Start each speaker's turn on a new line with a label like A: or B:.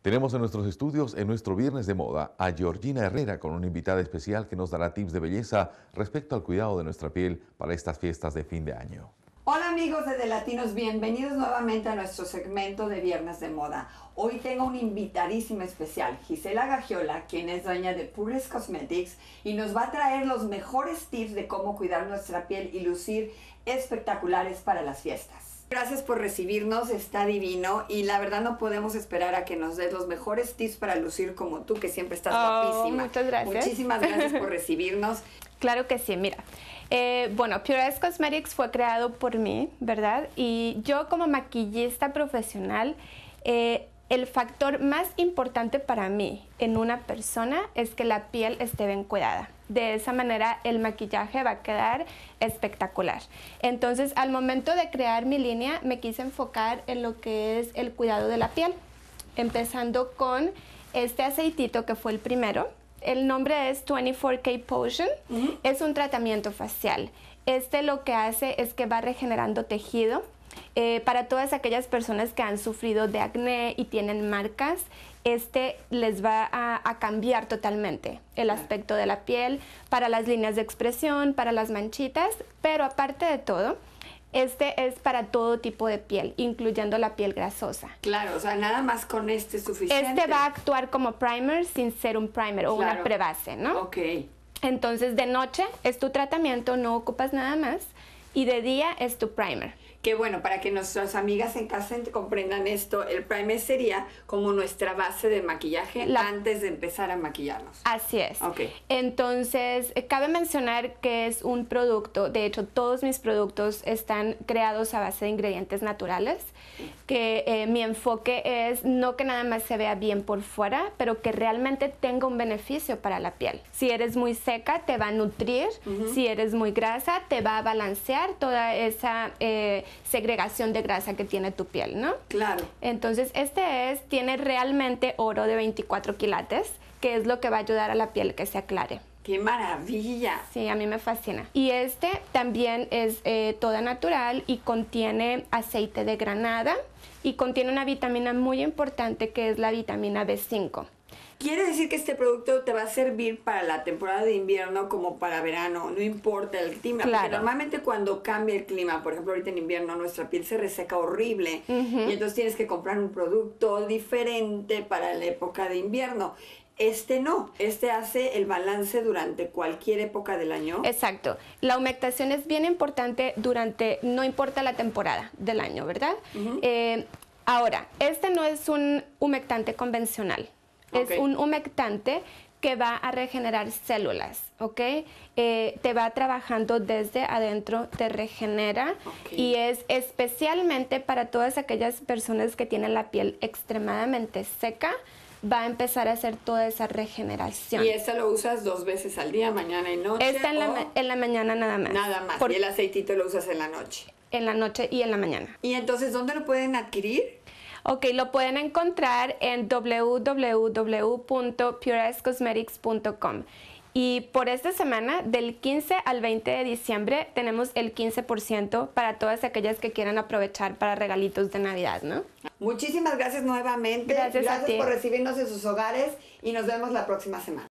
A: Tenemos en nuestros estudios, en nuestro Viernes de Moda, a Georgina Herrera con una invitada especial que nos dará tips de belleza respecto al cuidado de nuestra piel para estas fiestas de fin de año.
B: Hola amigos de Latinos, bienvenidos nuevamente a nuestro segmento de Viernes de Moda. Hoy tengo una invitadísima especial, Gisela Gagiola, quien es dueña de Puresk Cosmetics y nos va a traer los mejores tips de cómo cuidar nuestra piel y lucir espectaculares para las fiestas. Gracias por recibirnos, está divino y la verdad no podemos esperar a que nos des los mejores tips para lucir como tú, que siempre estás guapísima.
C: Muchas gracias.
B: Muchísimas gracias por recibirnos.
C: Claro que sí, mira. Bueno, Puresk Cosmetics fue creado por mí, ¿verdad? Y yo como maquillista profesional, el factor más importante para mí en una persona es que la piel esté bien cuidada. De esa manera el maquillaje va a quedar espectacular. Entonces, al momento de crear mi línea, me quise enfocar en lo que es el cuidado de la piel. Empezando con este aceitito que fue el primero. El nombre es 24K Potion. Es un tratamiento facial. Este lo que hace es que va regenerando tejido. Para todas aquellas personas que han sufrido de acné y tienen marcas, este les va a cambiar totalmente el aspecto de la piel, para las líneas de expresión, para las manchitas, pero aparte de todo, este es para todo tipo de piel, incluyendo la piel grasosa.
B: Claro, o sea, nada más con este es suficiente.
C: Este va a actuar como primer sin ser un primer o una prebase, ¿no?
B: Ok.
C: Entonces, de noche es tu tratamiento, no ocupas nada más, y de día es tu primer.
B: Que bueno, para que nuestras amigas en casa comprendan esto, el primer sería como nuestra base de maquillaje antes de empezar a maquillarnos.
C: Así es.
B: Okay.
C: Entonces, cabe mencionar que es un producto, de hecho todos mis productos están creados a base de ingredientes naturales, que mi enfoque es no que nada más se vea bien por fuera, pero que realmente tenga un beneficio para la piel. Si eres muy seca, te va a nutrir, si eres muy grasa, te va a balancear toda esa segregación de grasa que tiene tu piel, ¿no?
B: Claro.
C: Entonces, tiene realmente oro de 24 quilates, que es lo que va a ayudar a la piel que se aclare.
B: ¡Qué maravilla!
C: Sí, a mí me fascina. Y este también es toda natural y contiene aceite de granada y contiene una vitamina muy importante que es la vitamina B5.
B: Quiere decir que este producto te va a servir para la temporada de invierno como para verano, no importa el clima.
C: Claro.
B: Porque normalmente cuando cambia el clima, por ejemplo ahorita en invierno, nuestra piel se reseca horrible y entonces tienes que comprar un producto diferente para la época de invierno. Este no, este hace el balance durante cualquier época del año.
C: Exacto. La humectación es bien importante no importa la temporada del año, ¿verdad? Ahora, este no es un humectante convencional. Es un humectante que va a regenerar células, ¿ok? Te va trabajando desde adentro, te regenera y es especialmente para todas aquellas personas que tienen la piel extremadamente seca, va a empezar a hacer toda esa regeneración.
B: ¿Y esta lo usas 2 veces al día, mañana y noche?
C: Esta en la mañana nada más.
B: Nada más, y el aceitito lo usas en la noche.
C: En la noche y en la mañana.
B: ¿Y entonces dónde lo pueden adquirir?
C: Ok, lo pueden encontrar en www.purescosmetics.com. Y por esta semana, del 15 al 20 de diciembre, tenemos el 15% para todas aquellas que quieran aprovechar para regalitos de Navidad, ¿no?
B: Muchísimas gracias nuevamente.
C: Gracias a ti.
B: Por recibirnos en sus hogares y nos vemos la próxima semana.